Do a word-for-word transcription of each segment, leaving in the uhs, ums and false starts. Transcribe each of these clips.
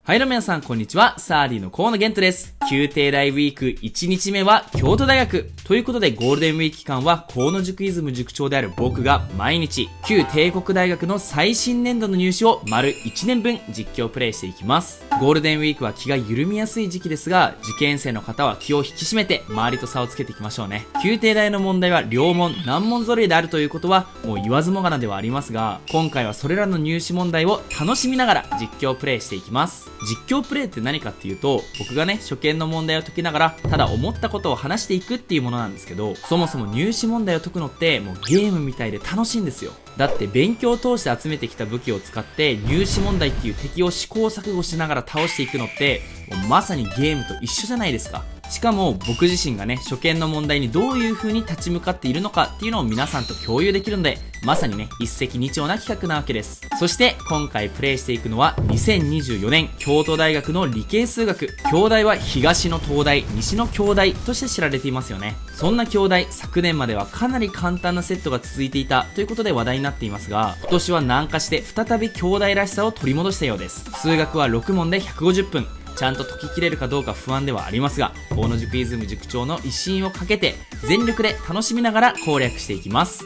はい、どうも皆さん、こんにちは。サーディの河野玄斗です。宮廷大ウィークいちにちめは京都大学。ということで、ゴールデンウィーク期間は河野塾イズム塾長である僕が毎日、旧帝国大学の最新年度の入試を丸いちねんぶん実況プレイしていきます。ゴールデンウィークは気が緩みやすい時期ですが、受験生の方は気を引き締めて、周りと差をつけていきましょうね。宮廷大の問題は両問、難問揃いであるということは、もう言わずもがなではありますが、今回はそれらの入試問題を楽しみながら実況プレイしていきます。実況プレイって何かっていうと、僕がね、初見の問題を解きながら、ただ思ったことを話していくっていうものなんですけど、そもそも入試問題を解くのって、もうゲームみたいで楽しいんですよ。だって勉強を通して集めてきた武器を使って入試問題っていう敵を試行錯誤しながら倒していくのって、もうまさにゲームと一緒じゃないですか。しかも僕自身がね、初見の問題にどういう風に立ち向かっているのかっていうのを皆さんと共有できるので、まさにね、一石二鳥な企画なわけです。そして今回プレイしていくのはにせんにじゅうよねん京都大学の理系数学。京大は東の東大、西の京大として知られていますよね。そんな京大、昨年まではかなり簡単なセットが続いていたということで話題になっていますが、今年は難化して再び京大らしさを取り戻したようです。数学はろくもんでひゃくごじゅっぷん。ちゃんと解ききれるかどうか不安ではありますが、河野塾イズム塾長の威信をかけて、全力で楽しみながら攻略していきます。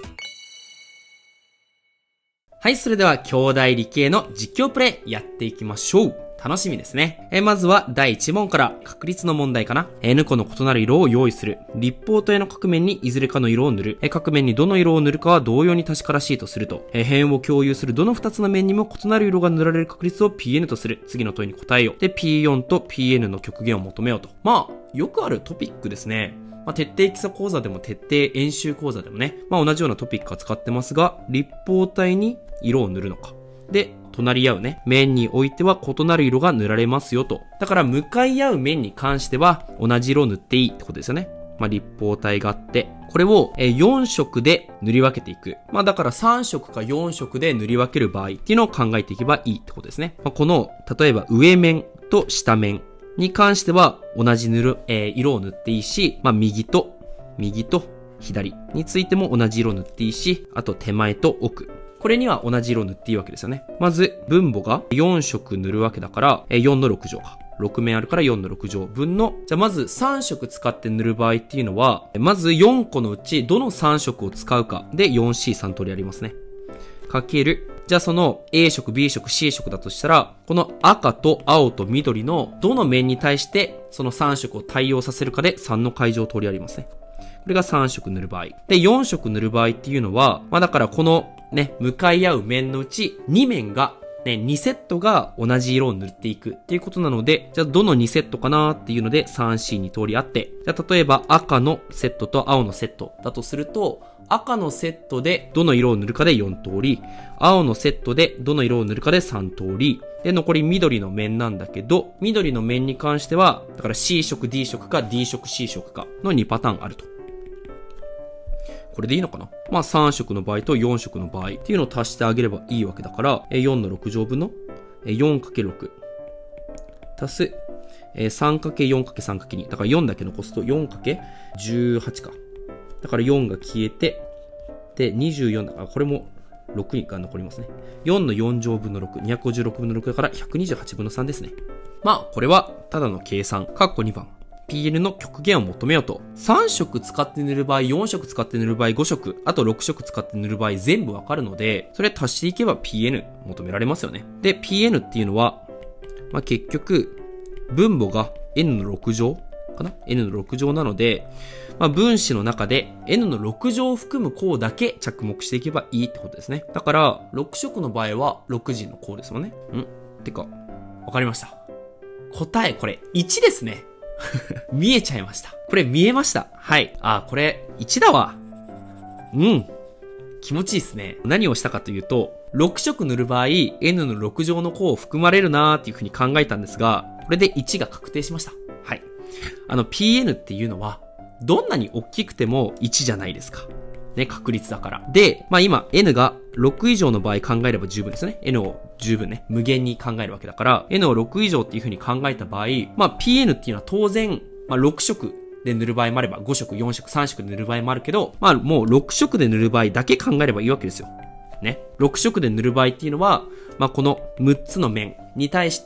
はい、それでは京大理系の実況プレイやっていきましょう。楽しみですね。え、まずはだいいちもんから確率の問題かな。N 個の異なる色を用意する。立方体の各面にいずれかの色を塗る。え、各面にどの色を塗るかは同様に確からしいとすると。え、辺を共有するどのふたつの面にも異なる色が塗られる確率を ピーエヌ とする。次の問いに答えよう。で、ピーよん と ピーエヌ の極限を求めようと。まあ、よくあるトピックですね。まあ、徹底基礎講座でも徹底演習講座でもね、まあ同じようなトピックは使ってますが、立方体に色を塗るのか。で、隣り合うね、面においては異なる色が塗られますよと。だから向かい合う面に関しては同じ色を塗っていいってことですよね。まあ立方体があって、これをよん色で塗り分けていく。まあだからさん色かよん色で塗り分ける場合っていうのを考えていけばいいってことですね。まあ、この、例えば上面と下面に関しては同じ塗る、えー、色を塗っていいし、まあ右と、右と左についても同じ色を塗っていいし、あと手前と奥。これには同じ色を塗っていいわけですよね。まず、分母がよん色塗るわけだから、よんのろく乗か。ろく面あるからよんのろく乗分の、じゃあまずさん色使って塗る場合っていうのは、まずよんこのうちどのさん色を使うかで よんシーさん 通りありますね。かける。じゃあその A 色、B 色、C 色だとしたら、この赤と青と緑のどの面に対してそのさん色を対応させるかでさんの階乗通りありますね。これがさん色塗る場合。で、よん色塗る場合っていうのは、まあだからこのね、向かい合う面のうちに面が、ね、にセットが同じ色を塗っていくっていうことなので、じゃあどのにセットかなっていうので さんシー に通りあって、じゃあ例えば赤のセットと青のセットだとすると、赤のセットでどの色を塗るかでよん通り、青のセットでどの色を塗るかでさん通り、で、残り緑の面なんだけど、緑の面に関しては、だから C 色 D 色か D 色 C 色かのにパターンあると。これでいいのかな。まあさん色の場合とよん色の場合っていうのを足してあげればいいわけだから、よんのろく乗分の よんかけるろく 足す さんかけるよんかけるさんかけるに。だからよんだけ残すと よんかけるじゅうはち か。だからよんが消えて、でにじゅうよんだからこれもろくが残りますね。よんのよん乗分のろく、にひゃくごじゅうろくぶんのろくだからひゃくにじゅうはちぶんのさんですね。まあこれはただの計算。括弧にばん。ピーエヌ の極限を求めようと。さん色使って塗る場合、よん色使って塗る場合、ご色、あとろく色使って塗る場合全部わかるので、それ足していけば ピーエヌ 求められますよね。で、ピーエヌ っていうのは、まあ、結局、分母が エヌのろく乗かな ?エヌのろく乗なので、まあ、分子の中で エヌのろく乗を含む項だけ着目していけばいいってことですね。だから、ろく色の場合はろく陣の項ですもんね。んてか、わかりました。答え、これ、いちですね。見えちゃいました。これ見えました。はい。あ、これ、いちだわ。うん。気持ちいいですね。何をしたかというと、ろく色塗る場合、エヌのろく乗の項を含まれるなーっていう風に考えたんですが、これでいちが確定しました。はい。あの、ピーエヌ っていうのは、どんなに大きくてもいちじゃないですか。ね、確率だから。で、まあ今、N がろく以上の場合考えれば十分ですね。N を十分ね、無限に考えるわけだから、N をろく以上っていう風に考えた場合、まあ ピーエヌ っていうのは当然、まあろく色で塗る場合もあれば、ご色、よん色、さん色で塗る場合もあるけど、まあもうろく色で塗る場合だけ考えればいいわけですよ。ね。ろく色で塗る場合っていうのは、まあこのむっつの面に対して、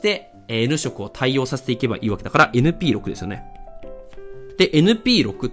えー、N 色を対応させていけばいいわけだから エヌピーろく ですよね。で、エヌピーろく って、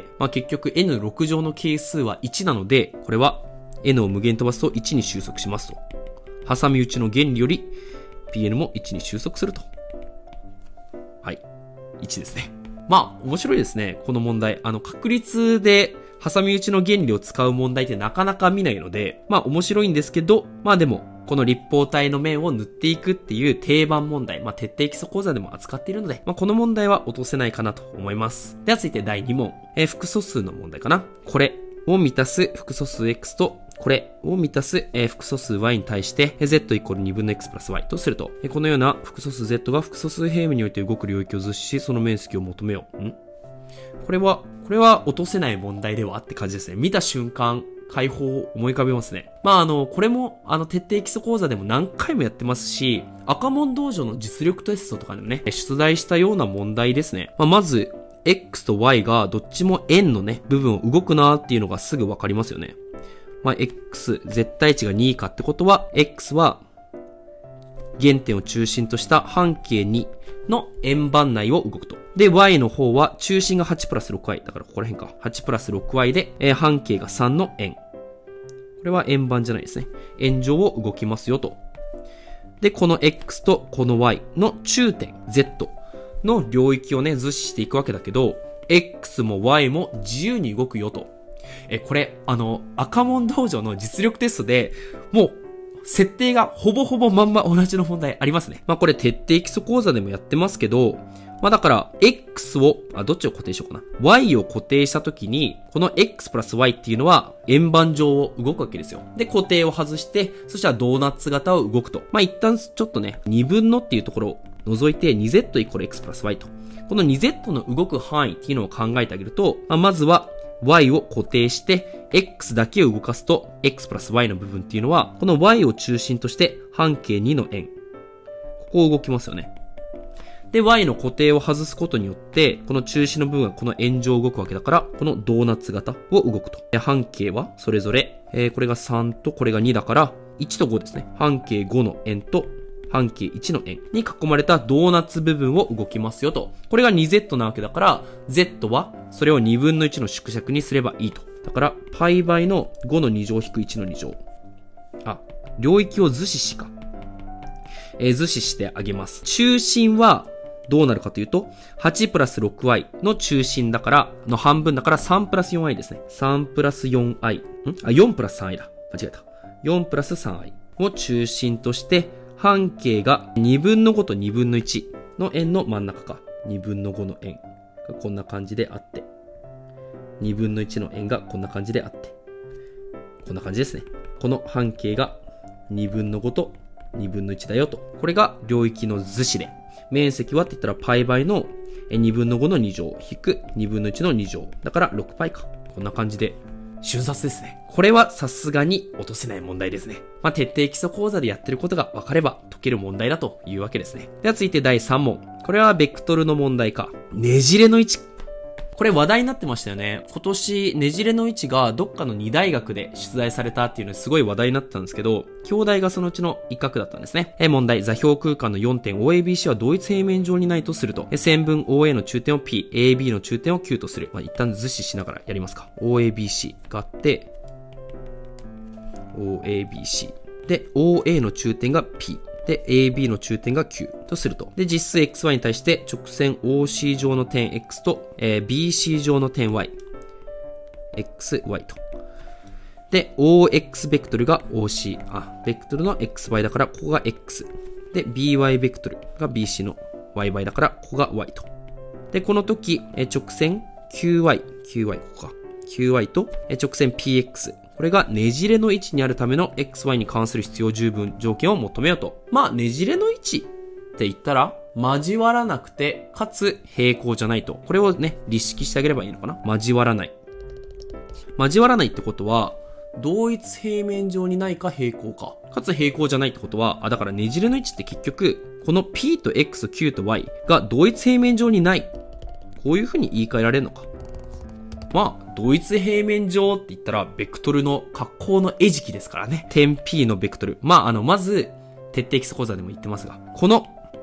まあ、結局 エヌろく 乗の係数はいちなので、これは N を無限飛ばすといちに収束しますと。挟み撃ちの原理より ピーエヌ もいちに収束すると。はい。いちですね。まあ、面白いですね。この問題。あの、確率で挟み撃ちの原理を使う問題ってなかなか見ないので、まあ面白いんですけど、まあでも、この立方体の面を塗っていくっていう定番問題、まあ徹底基礎講座でも扱っているので、まあこの問題は落とせないかなと思います。では続いてだいに問。えー、複素数の問題かな。これを満たす複素数 x と、これを満たす、えー、複素数 y に対して、z イコールにぶんの x プラス y とすると、えー、このような複素数 z が複素数平面において動く領域を図示し、その面積を求めよう。んこれは、これは落とせない問題ではって感じですね。見た瞬間、解放を思い浮かべますね。まああの、これも、あの、徹底基礎講座でも何回もやってますし、赤門道場の実力テストとかでもね、出題したような問題ですね。まあ、まず、x と y がどっちも円のね、部分を動くなーっていうのがすぐわかりますよね。まあ、x、絶対値がに以下ってことは、x は、原点を中心とした半径にの円盤内を動くと。で、y の方は中心がはちプラス ろくワイ。だからここら辺か。はちプラス ろくワイ で、えー、半径がさんの円。これは円盤じゃないですね。円上を動きますよと。で、この x とこの y の中点 z の領域をね、図示していくわけだけど、x も y も自由に動くよと。え、これ、あの、赤門道場の実力テストで、もう、設定がほぼほぼまんま同じの問題ありますね。まあこれ徹底基礎講座でもやってますけど、まあだから、x を、あ、どっちを固定しようかな。y を固定したときに、この x プラス y っていうのは円盤上を動くわけですよ。で、固定を外して、そしたらドーナツ型を動くと。まあ一旦ちょっとね、にぶんのっていうところを除いて にゼット イコール x プラス y と。この にゼット の動く範囲っていうのを考えてあげると、まあ、まずは、y を固定して、x だけを動かすと、x プラス y の部分っていうのは、この y を中心として半径にの円。ここを動きますよね。で、y の固定を外すことによって、この中心の部分はこの円上を動くわけだから、このドーナツ型を動くと。で、半径はそれぞれ、えー、これがさんとこれがにだから、いちとごですね。半径ごの円と、半径いちの円に囲まれたドーナツ部分を動きますよと。これが にゼット なわけだから、z はそれをにぶんのいちの縮尺にすればいいと。だから、π 倍のごのに乗引くいちのに乗。あ、領域を図示しか。えー、図示してあげます。中心はどうなるかというと、はちプラス ろくワイ の中心だから、の半分だからさんプラス よんアイ ですね。さんプラス よんアイ。んあ、よんプラス さんアイ だ。間違えた。よんプラス さんアイ を中心として、半径がにぶんのごとにぶんのいちの円の真ん中か。にぶんのごの円がこんな感じであって。にぶんのいちの円がこんな感じであって。こんな感じですね。この半径がにぶんのごとにぶんのいちだよと。これが領域の図示で。面積はって言ったら π 倍のにぶんのごのに乗引くにぶんのいちのに乗。だから ろくπ か。こんな感じで。瞬殺ですね。これはさすがに落とせない問題ですね。まあ、徹底基礎講座でやってることが分かれば解ける問題だというわけですね。では続いてだいさん問。これはベクトルの問題か。ねじれの位置。これ話題になってましたよね。今年、ねじれの位置がどっかのに大学で出題されたっていうのすごい話題になってたんですけど、兄弟がそのうちの一角だったんですね。え、問題。座標空間のよんてん オーエービーシー は同一平面上にないとすると。え、線分 オーエー の中点を P、エービー の中点を Q とする。まあ、一旦図示しながらやりますか。オーエービーシー があって、オーエービーシー。で、オーエー の中点が P。で、エービー の中点が Q とすると。で、実数 エックスワイ に対して直線 オーシー 上の点 X と、えー、ビーシー 上の点 Y。エックスワイ と。で、オーエックス ベクトルが オーシー。あ、ベクトルの エックスワイ だからここが X。で、ビーワイ ベクトルが ビーシー の ワイワイ だからここが Y と。で、この時、えー、直線 キューワイ。キューワイ ここか。キューワイ と、えー、直線 ピーエックス。これがねじれの位置にあるための エックスワイ に関する必要十分条件を求めようと。まあ、ねじれの位置って言ったら、交わらなくて、かつ平行じゃないと。これをね、立式してあげればいいのかな。交わらない。交わらないってことは、同一平面上にないか平行か。かつ平行じゃないってことは、あ、だからねじれの位置って結局、この P と X、Q と Y が同一平面上にない。こういう風に言い換えられるのか。まあ、同一平面上って言ったら、ベクトルの格好の餌食ですからね。点 P のベクトル。まあ、あの、まず、徹底基礎講座でも言ってますが、この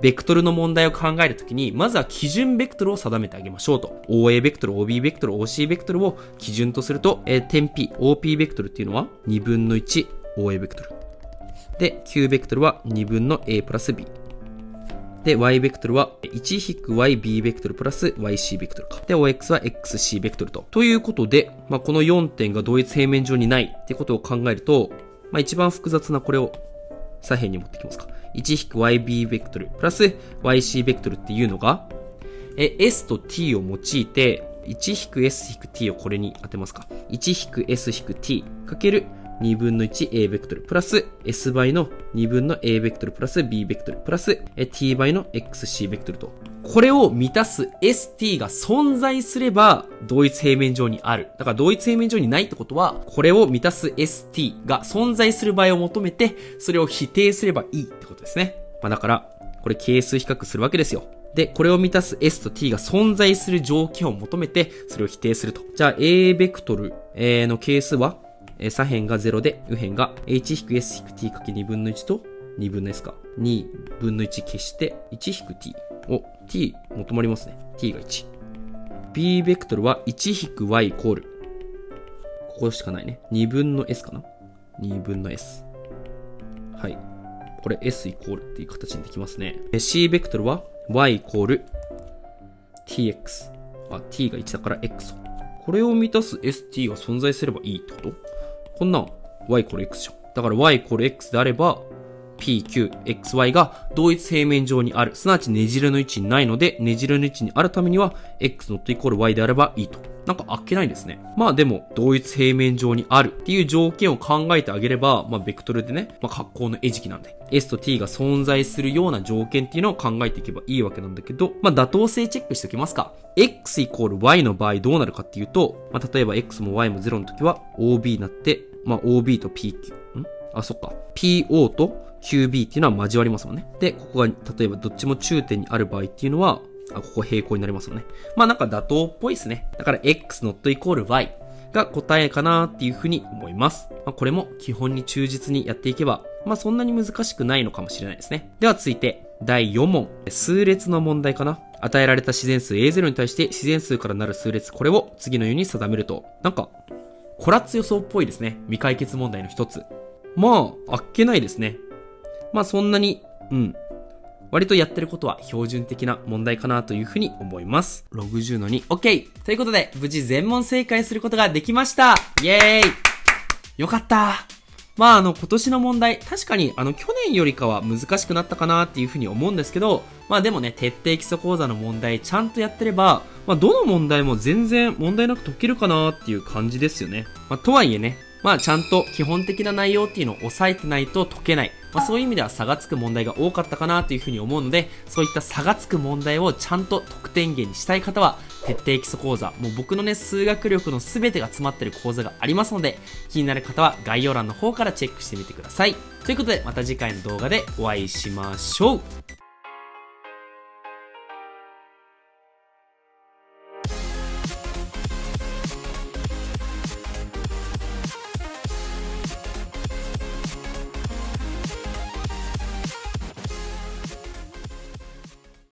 ベクトルの問題を考えるときに、まずは基準ベクトルを定めてあげましょうと。オーエー ベクトル、オービー ベクトル、オーシー ベクトルを基準とすると、えー、点 P、オーピー ベクトルっていうのはにぶんのいち、オーエー ベクトル。で、Q ベクトルはにぶんの A プラス B。で、Y ベクトルはいち引く ワイビー ベクトルプラス ワイシー ベクトルか。で、オーエックス は エックスシー ベクトルと。ということで、まあ、このよんてんが同一平面上にないってことを考えると、まあ、一番複雑なこれを左辺に持ってきますか。いち引く ワイビー ベクトルプラス ワイシー ベクトルっていうのが、え、S と T を用いて、いち引く エス 引く T をこれに当てますか。いち引く エス 引く T かけるにぶんのいち A ベクトルプラス S 倍のにぶんの A ベクトルプラス B ベクトルプラス T 倍の エックスシー ベクトルと。これを満たす エスティー が存在すれば同一平面上にある。だから同一平面上にないってことは、これを満たす エスティー が存在する場合を求めて、それを否定すればいいってことですね。まあだから、これ係数比較するわけですよ。で、これを満たす S と T が存在する条件を求めて、それを否定すると。じゃあ A ベクトルの係数は左辺がゼロで、右辺が いち引く エス 引く T かけにぶんのいちとにぶんの S か。にぶんのいち消して、いち引く T。お、T 求まりますね。T がいち。B ベクトルはいち引く Y イコール。ここしかないね。にぶんの S かな ?にぶんの S。はい。これ S イコールっていう形にできますね。C ベクトルは Y イコール ティーエックス。あ、T がいちだから X。これを満たす エスティー が存在すればいいってこと？こんなん Y イコール X じゃん。だから Y イコール X であれば P、Q、エックス、ワイ が同一平面上にある。すなわちねじれの位置にないので、ねじれの位置にあるためには X ノットイコール Y であればいいと。なんかあっけないですね。まあでも、同一平面上にあるっていう条件を考えてあげれば、まあベクトルでね、まあ格好の餌食なんで、S と T が存在するような条件っていうのを考えていけばいいわけなんだけど、まあ妥当性チェックしておきますか。X イコール Y の場合どうなるかっていうと、まあ例えば X も Y もゼロの時は オービー になって、まあ オービー と ピーキュー、んあ、そっか。ピーオー と キュービー っていうのは交わりますもんね。で、ここが、例えばどっちも中点にある場合っていうのは、あ、ここ平行になりますよね。まあなんか妥当っぽいですね。だから X ノットイコール Y が答えかなっていうふうに思います。まあこれも基本に忠実にやっていけば、まあそんなに難しくないのかもしれないですね。では続いて、だいよん問。数列の問題かな。与えられた自然数 エーゼロ に対して自然数からなる数列、これを次のように定めると。なんか、コラッツ予想っぽいですね。未解決問題の一つ。まあ、あっけないですね。まあそんなに、うん。割とやってることは標準的な問題かなというふうに思います。ろくじゅうのに、OK! ということで、無事全問正解することができました。イェーイ！よかった。まああの、今年の問題、確かにあの、去年よりかは難しくなったかなっていうふうに思うんですけど、まあでもね、徹底基礎講座の問題ちゃんとやってれば、まあどの問題も全然問題なく解けるかなっていう感じですよね。まあとはいえね、まあちゃんと基本的な内容っていうのを押さえてないと解けない。まあそういう意味では差がつく問題が多かったかなというふうに思うので、そういった差がつく問題をちゃんと得点源にしたい方は、徹底基礎講座、もう僕のね、数学力の全てが詰まってる講座がありますので、気になる方は概要欄の方からチェックしてみてください。ということで、また次回の動画でお会いしましょう。